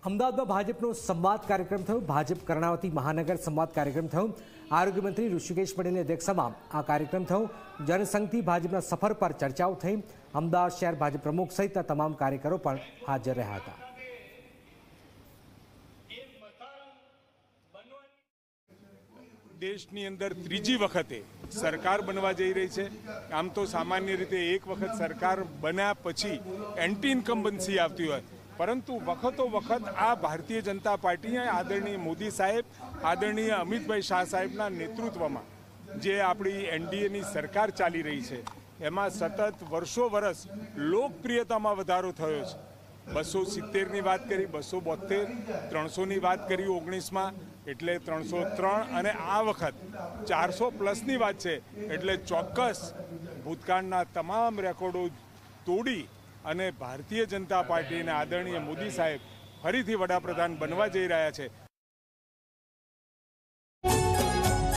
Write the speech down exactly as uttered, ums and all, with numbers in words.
અમદાવાદમાં ભાજપનો સંવાદ કાર્યક્રમ થયો। ભાજપ કર્ણાવતી મહાનગર સંવાદ કાર્યક્રમ થયો। આરોગ્ય મંત્રી ઋષિકેશ પટેલની અધ્યક્ષતામાં આ કાર્યક્રમ થયો। જનસંઘથી ભાજપના સફર પર ચર્ચાઓ થઈ। અમદાવાદ શહેર ભાજપ પ્રમુખ સહિતના તમામ કાર્યકરો પણ હાજર રહ્યા હતા। દેશની અંદર ત્રીજી વખતે સરકાર બનવા જઈ રહી છે। આમ તો સામાન્ય રીતે એક વખત સરકાર બન્યા પછી એન્ટી ઇન્કમ્બન્સી આવતી હોય, પરંતુ વખતો વખત આ ભારતીય જનતા પાર્ટી આદરણીય મોદી સાહેબ, આદરણીય અમિતભાઈ શાહ સાહેબના નેતૃત્વમાં જે આપણી એનડીએની સરકાર ચાલી રહી છે, એમાં સતત વર્ષો વર્ષ લોકપ્રિયતામાં વધારો થયો છે। બસો સિત્તેરની વાત કરી, બસો બોતેર, ત્રણસોની વાત કરી ઓગણીસમાં, એટલે ત્રણસો ત્રણ, અને આ વખત ચારસો પ્લસની વાત છે। એટલે ચોક્કસ ભૂતકાળના તમામ રેકોર્ડો તોડી અને ભારતીય જનતા પાર્ટીના આદરણીય મોદી સાહેબ ફરીથી વડાપ્રધાન બનવા જઈ રહ્યા છે।